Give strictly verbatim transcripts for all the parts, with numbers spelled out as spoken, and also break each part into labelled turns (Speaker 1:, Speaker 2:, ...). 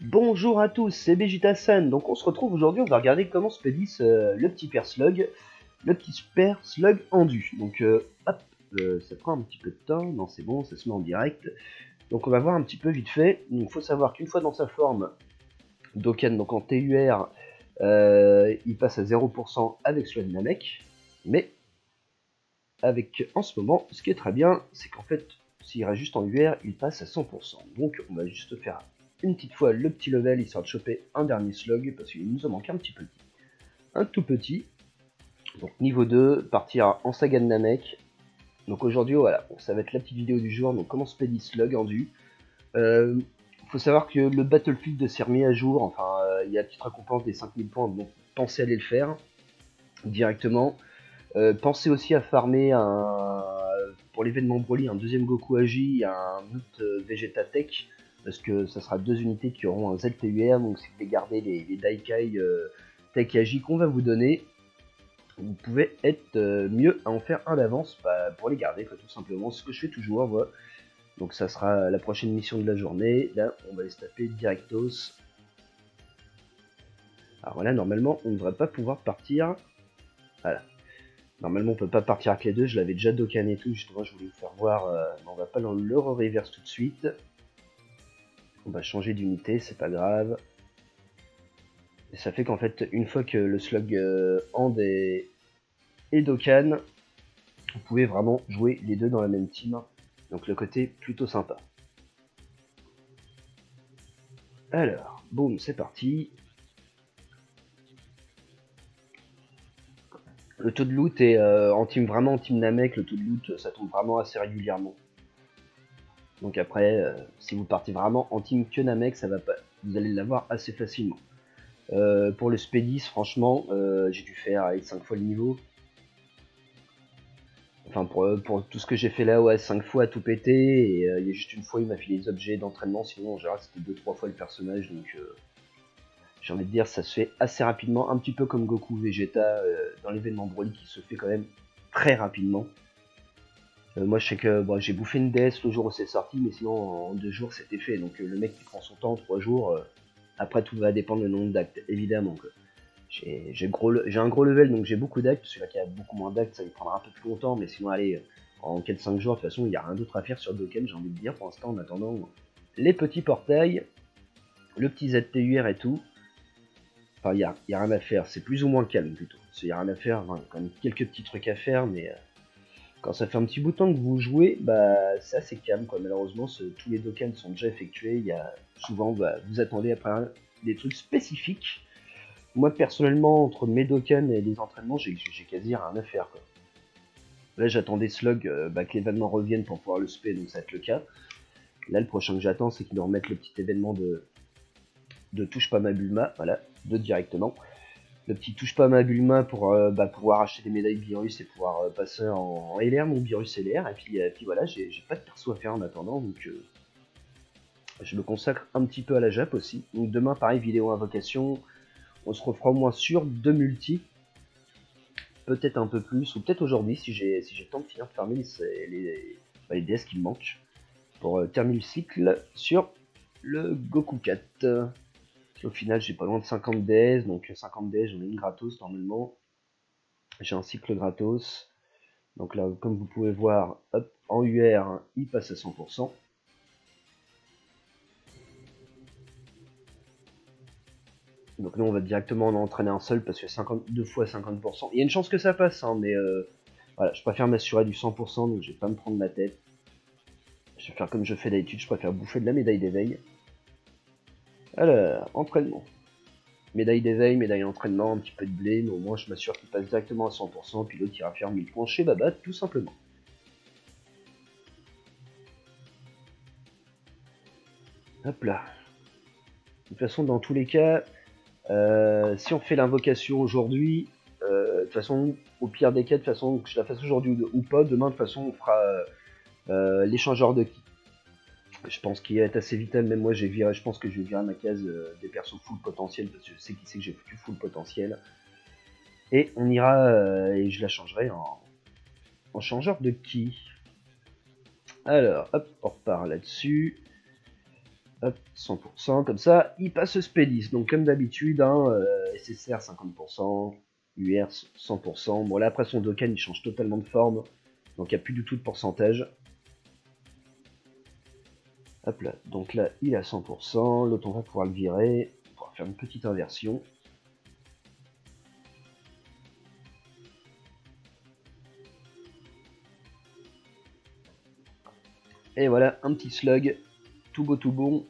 Speaker 1: Bonjour à tous, c'est Begitasan. Donc on se retrouve aujourd'hui, on va regarder comment se pédisse euh, le petit père slug, le petit père slug endu. Donc euh, hop, euh, ça prend un petit peu de temps, non c'est bon, ça se met en direct. Donc on va voir un petit peu vite fait. Il faut savoir qu'une fois dans sa forme, Dokkan, donc en T U R, euh, il passe à zéro pour cent avec Slug Namek. Mais avec en ce moment, ce qui est très bien, c'est qu'en fait, s'il reste juste en U R, il passe à cent pour cent. Donc on va juste faire une petite fois le petit level, histoire de choper un dernier slug, parce qu'il nous en manque un petit petit. Un tout petit. Donc niveau deux, partir en saga de Namek. Donc aujourd'hui, voilà, ça va être la petite vidéo du jour, donc comment se pédit slug endu. Euh, faut savoir que le Battlefield s'est remis à jour, enfin, euh, il y a la petite récompense des cinq mille points, donc pensez à aller le faire directement. Euh, pensez aussi à farmer un, pour l'événement Broly un deuxième Goku Agi et un autre euh, Vegeta Tech, parce que ça sera deux unités qui auront un Z T U R, donc si vous voulez garder les, les Daikai euh, Tech Agi qu'on va vous donner, vous pouvez être euh, mieux à en faire un d'avance bah, pour les garder, quoi, tout simplement, ce que je fais toujours. Voilà. Donc ça sera la prochaine mission de la journée. Là, on va les taper directos. Alors voilà, normalement, on ne devrait pas pouvoir partir. Voilà. Normalement, on peut pas partir avec les deux. Je l'avais déjà Dokkan et tout. Justement, je voulais vous faire voir. Euh, mais on va pas dans le reverse tout de suite. On va changer d'unité, c'est pas grave. Et ça fait qu'en fait, une fois que le slug euh, Hand et, et Dokkan, vous pouvez vraiment jouer les deux dans la même team. Donc le côté plutôt sympa. Alors, boum, c'est parti. Le taux de loot est euh, en team vraiment en team Namek, le taux de loot ça tombe vraiment assez régulièrement. Donc après, euh, si vous partez vraiment en team que Namek, ça va pas, vous allez l'avoir assez facilement. Euh, pour le Spedis, franchement, euh, j'ai dû faire cinq fois le niveau. Enfin, pour, pour tout ce que j'ai fait là, ouais, cinq fois à tout péter. Et euh, il y a juste une fois, il m'a filé des objets d'entraînement. Sinon, en général, c'était deux trois fois le personnage. Donc, euh, j'ai envie de dire, ça se fait assez rapidement. Un petit peu comme Goku Vegeta euh, dans l'événement Broly qui se fait quand même très rapidement. Euh, moi, je sais que bon, j'ai bouffé une D S le jour où c'est sorti, mais sinon, en deux jours, c'était fait. Donc, euh, le mec qui prend son temps, trois jours, euh, après, tout va dépendre du nombre d'actes, évidemment. J'ai un gros level, donc j'ai beaucoup d'actes. Celui-là qui a beaucoup moins d'actes, ça lui prendra un peu plus longtemps, mais sinon, allez, en quatre cinq jours, de toute façon, il n'y a rien d'autre à faire sur Dokkan, j'ai envie de dire, pour l'instant, en attendant les petits portails, le petit Z T U R et tout. Enfin, il n'y a, y a rien à faire, c'est plus ou moins calme, plutôt. Il n'y a rien à faire, enfin, quand même quelques petits trucs à faire, mais... Euh, quand ça fait un petit bout de temps que vous jouez, bah c'est assez calme quoi. Malheureusement, ce, tous les Dokkan sont déjà effectués. Il y a souvent, bah, vous attendez après des trucs spécifiques. Moi personnellement, entre mes Dokkan et les entraînements, j'ai quasi rien à faire quoi. Là, j'attendais Slug, euh, bah, que l'événement revienne pour pouvoir le spé, donc ça va être le cas. Là, le prochain que j'attends, c'est qu'ils nous remettent le petit événement de de touche pas ma Bulma, voilà, de directement. Le petit touche pas ma Bulma pour euh, bah, pouvoir acheter des médailles Beerus et pouvoir euh, passer en, en L R, mon Beerus L R. Et puis, euh, puis voilà, j'ai pas de perso à faire en attendant, donc euh, je me consacre un petit peu à la Jap aussi. Donc demain, pareil, vidéo invocation. On se refera au moins sur deux multi. Peut-être un peu plus, ou peut-être aujourd'hui, si j'ai si j'ai le temps de finir de farmer les, les, bah, les D S qui me manquent. Pour euh, terminer le cycle sur le Goku quatre. Au final, j'ai pas loin de cinquante D S, donc cinquante D S, j'en ai une gratos normalement. J'ai un cycle gratos. Donc là, comme vous pouvez voir, hop, en U R, hein, il passe à cent pour cent. Donc nous, on va directement en entraîner un seul parce que cinquante-deux fois cinquante pour cent. Il y a une chance que ça passe, hein, mais euh, voilà, je préfère m'assurer du cent pour cent, donc je vais pas me prendre la tête. Je vais faire comme je fais d'habitude, je préfère bouffer de la médaille d'éveil. Alors, entraînement. Médaille d'éveil, médaille d'entraînement, un petit peu de blé, mais au moins je m'assure qu'il passe directement à cent pour cent, puis l'autre ira faire mille points chez Babat, tout simplement. Hop là. De toute façon, dans tous les cas, euh, si on fait l'invocation aujourd'hui, euh, de toute façon, au pire des cas, de toute façon, que je la fasse aujourd'hui ou, ou pas, demain, de toute façon, on fera euh, l'échangeur de ki. Je pense qu'il est assez vital, même moi, j'ai viré, je pense que je vais virer ma case euh, des persos full potentiel, parce que je sais qui c'est que j'ai foutu full potentiel. Et on ira, euh, et je la changerai en, en changeur de ki. Alors, hop, on repart là-dessus. Hop, cent pour cent, comme ça, il passe S P dix. Donc comme d'habitude, hein, euh, S S R cinquante pour cent, U R cent pour cent. Bon là après son Dokkan il change totalement de forme, donc il n'y a plus du tout de pourcentage. Hop là, donc là il est à cent pour cent, l'autre on va pouvoir le virer, on va pouvoir faire une petite inversion. Et voilà, un petit slug, tout beau tout bon.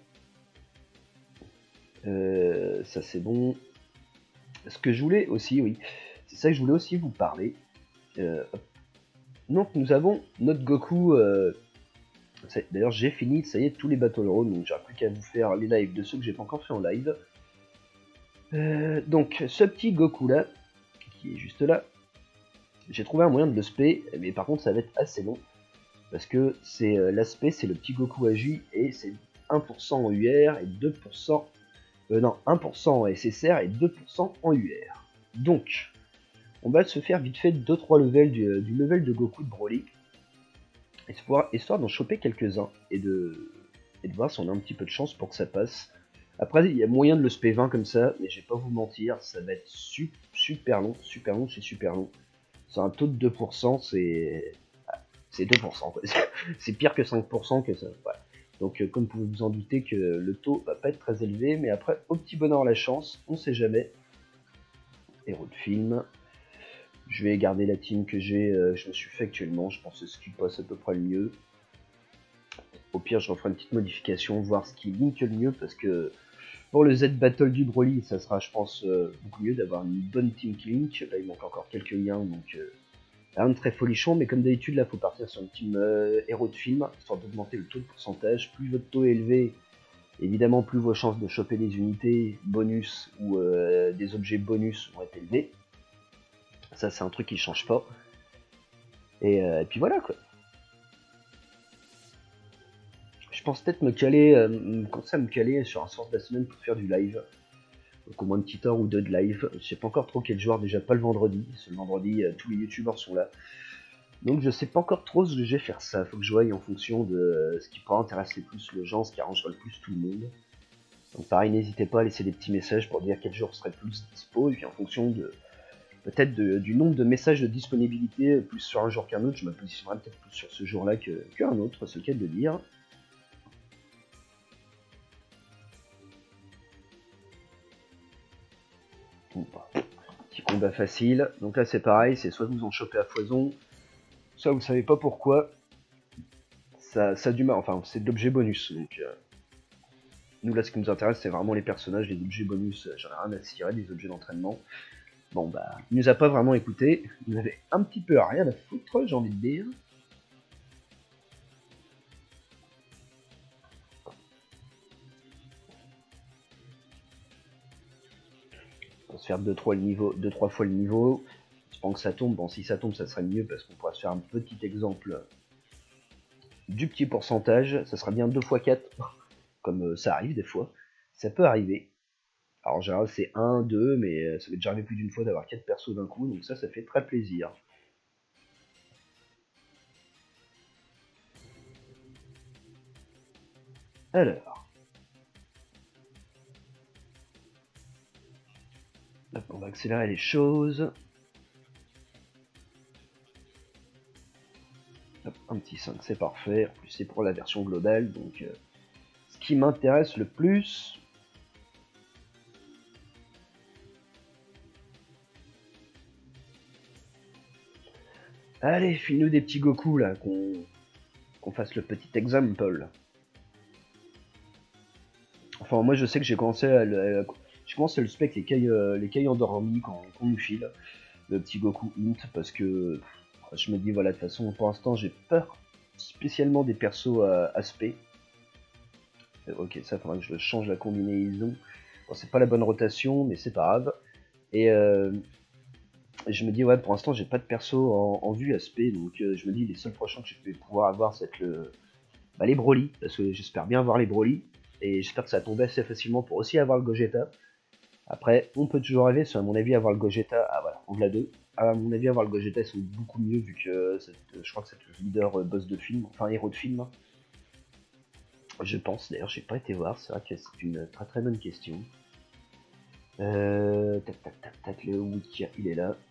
Speaker 1: Euh, ça c'est bon. Ce que je voulais aussi, oui, c'est ça que je voulais aussi vous parler. Euh, donc nous avons notre Goku. Euh, D'ailleurs j'ai fini, ça y est, tous les Battle Road, donc j'aurai plus qu'à vous faire les lives de ceux que j'ai pas encore fait en live. Euh, donc ce petit Goku là, qui est juste là, j'ai trouvé un moyen de le spé, mais par contre ça va être assez long. Parce que c'est euh, l'aspect, c'est le petit Goku Agi, et c'est un pour cent en U R et deux pour cent... Euh, non, un pour cent en S S R et deux pour cent en U R. Donc, on va se faire vite fait deux trois levels du, du level de Goku de Broly. Histoire d'en choper quelques-uns et de, et de voir si on a un petit peu de chance pour que ça passe. Après, il y a moyen de le spé vingt comme ça, mais je vais pas vous mentir, ça va être su super long, super long, c'est super long. C'est un taux de deux pour cent, c'est... c'est deux pour cent, c'est pire que cinq pour cent que ça. Voilà. Donc euh, comme vous pouvez vous en douter que le taux va pas être très élevé, mais après, au petit bonheur la chance, on sait jamais. Héros de film. Je vais garder la team que j'ai, euh, je me suis fait actuellement, je pense que c'est ce qui passe à peu près le mieux. Au pire, je referai une petite modification, voir ce qui link le mieux, parce que pour le Z Battle du Broly, ça sera, je pense, euh, beaucoup mieux d'avoir une bonne team qui link. Là, il manque encore quelques liens, donc... Euh, rien de très folichon, mais comme d'habitude, là, il faut partir sur une team euh, héros de film, histoire d'augmenter le taux de pourcentage. Plus votre taux est élevé, évidemment, plus vos chances de choper des unités bonus ou euh, des objets bonus vont être élevées. Ça, c'est un truc qui change pas. Et, euh, et puis voilà, quoi. Je pense peut-être me caler, euh, commencer à me caler sur un soir de la semaine pour faire du live. Donc au moins une petite heure ou deux de live. Je sais pas encore trop quel joueur, déjà pas le vendredi. C'est le vendredi, euh, tous les youtubeurs sont là. Donc je sais pas encore trop ce que je vais faire ça, faut que je voie en fonction de ce qui pourra intéresser le plus le gens, ce qui arrangera le plus tout le monde. Donc pareil, n'hésitez pas à laisser des petits messages pour dire quel jour serait plus dispo, et puis en fonction de peut-être du nombre de messages de disponibilité, plus sur un jour qu'un autre, je me positionnerai peut-être plus sur ce jour-là qu'un autre, c'est le cas de le dire. Bon, bah, petit combat facile, donc là c'est pareil, c'est soit vous en chopez à foison, soit vous savez pas pourquoi. Ça, ça a du mal, enfin c'est de l'objet bonus, donc euh, nous là ce qui nous intéresse c'est vraiment les personnages, les objets bonus, j'en ai rien à cirer, des objets d'entraînement. Bon bah, il nous a pas vraiment écouté, il nous avait un petit peu rien à foutre, j'ai envie de dire. On va se faire deux trois fois le niveau, j'espère que ça tombe, bon si ça tombe ça serait mieux parce qu'on pourra se faire un petit exemple du petit pourcentage, ça sera bien deux fois quatre, comme ça arrive des fois, ça peut arriver. Alors en général c'est un, deux, mais ça m'est déjà arrivé plus d'une fois d'avoir quatre persos d'un coup, donc ça, ça fait très plaisir. Alors. Hop, on va accélérer les choses. Hop, un petit cinq, c'est parfait. En plus c'est pour la version globale, donc euh, ce qui m'intéresse le plus... Allez, file-nous des petits Goku là, qu'on qu'on fasse le petit exemple. Enfin, moi je sais que j'ai commencé à le, j'ai commencé à le spec les cailles, euh, les cailles endormies qu'on qu'on nous file, le petit Goku Int, parce que pff, je me dis voilà, de toute façon pour l'instant j'ai peur spécialement des persos à aspect. Euh, ok, ça faudra que je change la combinaison. Bon, c'est pas la bonne rotation, mais c'est pas grave. Et euh, je me dis ouais, pour l'instant j'ai pas de perso en, en vue aspect, donc euh, je me dis les seuls prochains que je vais pouvoir avoir c'est le, bah, les Broly, parce que j'espère bien avoir les Broly. Et j'espère que ça va tomber assez facilement pour aussi avoir le Gogeta. Après, on peut toujours rêver, à mon avis, avoir le Gogeta. Ah voilà, on l'a deux. À mon avis, avoir le Gogeta, ils sont beaucoup mieux vu que cette, je crois que c'est le leader euh, boss de film, enfin héros de film. Je pense, d'ailleurs, j'ai pas été voir, c'est vrai que c'est une très très bonne question. Euh, tac tac tac tac, le wiki, il est là.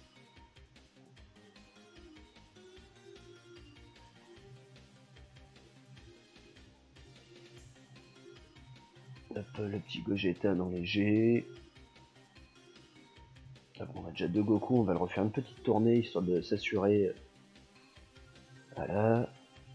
Speaker 1: Hop, le petit Gogeta en léger. Ah bon, on a déjà deux Goku, on va le refaire une petite tournée histoire de s'assurer. Voilà.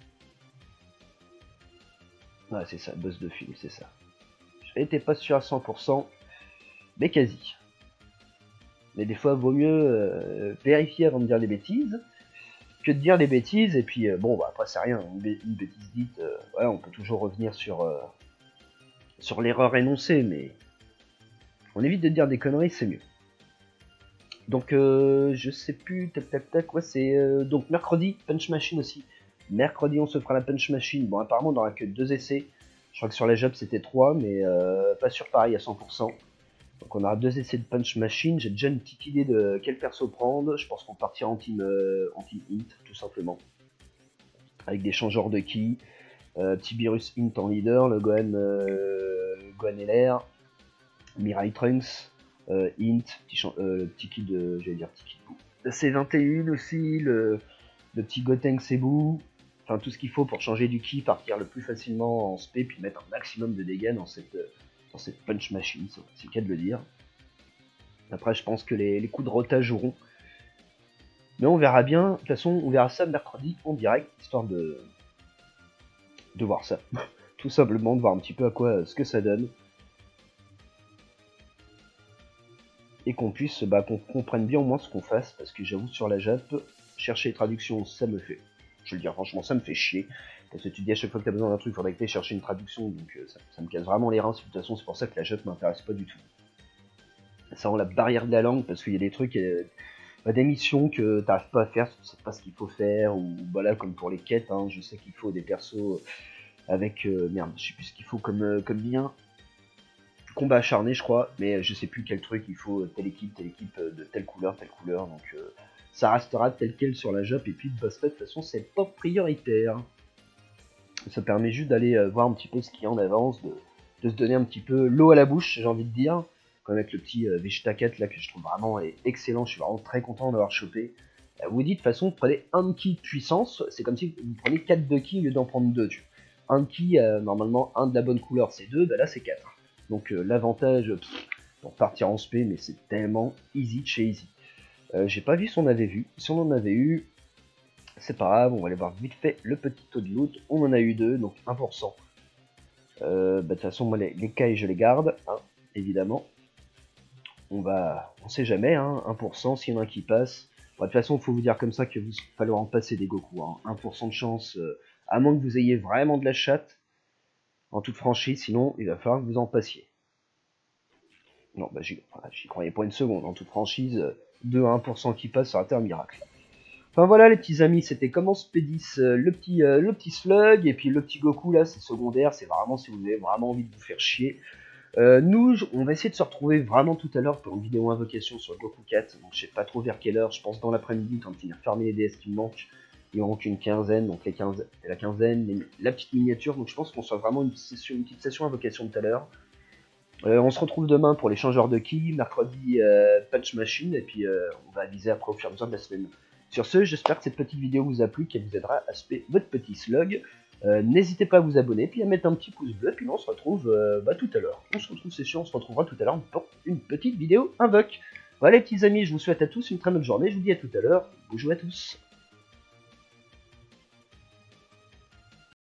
Speaker 1: Ah, c'est ça, boss de film, c'est ça. Je n'étais pas sûr à cent pour cent, mais quasi. Mais des fois, vaut mieux euh, vérifier avant de dire des bêtises que de dire des bêtises, et puis euh, bon, bah, après, c'est rien, une, bé une bêtise dite, euh, voilà, on peut toujours revenir sur, euh, sur l'erreur énoncée, mais on évite de dire des conneries, c'est mieux. Donc, euh, je sais plus, tac tac tac, ouais, c'est euh, donc mercredi, Punch Machine aussi. Mercredi, on se fera la Punch Machine. Bon, apparemment, on n'aura que deux essais. Je crois que sur la job, c'était trois, mais euh, pas sûr pareil à cent pour cent. Donc, on aura deux essais de Punch Machine. J'ai déjà une petite idée de quel perso prendre. Je pense qu'on partira en team, euh, en team Int, tout simplement. Avec des changeurs de ki. Euh, petit Virus Int en leader, le Gohan, euh, Gohan L R, Mirai Trunks. Euh, Int, petit, euh, le petit kid de, j'allais dire petit kid Buu. Le C vingt et un aussi, le, le petit Gotenks Cebu, enfin tout ce qu'il faut pour changer du ki, partir le plus facilement en spé, puis mettre un maximum de dégâts dans cette, dans cette punch machine, c'est le cas de le dire. Après je pense que les, les coups de rota joueront. Mais on verra bien, de toute façon on verra ça mercredi en direct, histoire de, de voir ça. Tout simplement de voir un petit peu à quoi ce que ça donne. Et qu'on puisse, bah, qu'on comprenne bien au moins ce qu'on fasse, parce que j'avoue sur la Jap, chercher les traductions, ça me fait, je veux dire franchement, ça me fait chier, parce que tu te dis à chaque fois que tu as besoin d'un truc, il faudrait que tu ailles chercher une traduction, donc euh, ça, ça me casse vraiment les reins, de toute façon c'est pour ça que la Jap m'intéresse pas du tout. Ça rend la barrière de la langue, parce qu'il y a des trucs, euh, bah, des missions que tu n'arrives pas à faire, tu sais pas ce qu'il faut faire, ou voilà, comme pour les quêtes, hein, je sais qu'il faut des persos avec, euh, merde, je sais plus ce qu'il faut comme, euh, comme lien, combat acharné je crois, mais je sais plus quel truc il faut, telle équipe, telle équipe de telle couleur, telle couleur, donc euh, ça restera tel quel sur la job, et puis de boss de toute façon c'est pas prioritaire. Ça permet juste d'aller euh, voir un petit peu ce qu'il y a en avance, de, de se donner un petit peu l'eau à la bouche, j'ai envie de dire, comme avec le petit euh, Vegeta quatre là que je trouve vraiment excellent, je suis vraiment très content d'avoir chopé. Euh, vous dites de toute façon, prenez un ki de puissance, c'est comme si vous prenez quatre de ki au lieu d'en prendre deux. Un ki, euh, normalement un de la bonne couleur c'est deux, bah là c'est quatre. Donc euh, l'avantage pour partir en spé, mais c'est tellement easy de chez easy. Euh, J'ai pas vu si on avait vu. Si on en avait eu, c'est pas grave, on va aller voir vite fait le petit taux de loot. On en a eu deux, donc un pour cent. Euh, bah, de toute façon, moi les, les cailles je les garde, hein, évidemment. On va, on sait jamais, hein, un pour cent s'il y en a un qui passe. Bon, de toute façon, il faut vous dire comme ça que vous va falloir en passer des Goku. Hein. un pour cent de chance, euh, à moins que vous ayez vraiment de la chatte. En toute franchise, sinon il va falloir que vous en passiez. Non, bah j'y enfin, croyais pas une seconde, en toute franchise, deux à un pour cent qui passe, ça aurait été un miracle. Enfin voilà les petits amis, c'était comment Spédis, euh, le, petit, euh, le petit slug, et puis le petit Goku là, c'est secondaire, c'est vraiment si vous avez vraiment envie de vous faire chier. Euh, nous, on va essayer de se retrouver vraiment tout à l'heure pour une vidéo invocation sur Goku quatre, donc je sais pas trop vers quelle heure, je pense dans l'après-midi quand il va fermer les D S qui me manquent. Il n'y aura qu'une quinzaine, donc les quinze, la quinzaine, les, la petite miniature, donc je pense qu'on sera vraiment une, session, une petite session invocation tout à l'heure. Euh, on se retrouve demain pour les changeurs de ki, mercredi euh, Punch Machine, et puis euh, on va aviser après au fur et à mesure de la semaine. Sur ce, j'espère que cette petite vidéo vous a plu, qu'elle vous aidera à spé votre petit slug. Euh, N'hésitez pas à vous abonner, puis à mettre un petit pouce bleu, puis on se retrouve euh, bah, tout à l'heure. On se retrouve, c'est sûr, on se retrouvera tout à l'heure pour une petite vidéo invoque. Voilà les petits amis, je vous souhaite à tous une très bonne journée, je vous dis à tout à l'heure, bonjour à tous.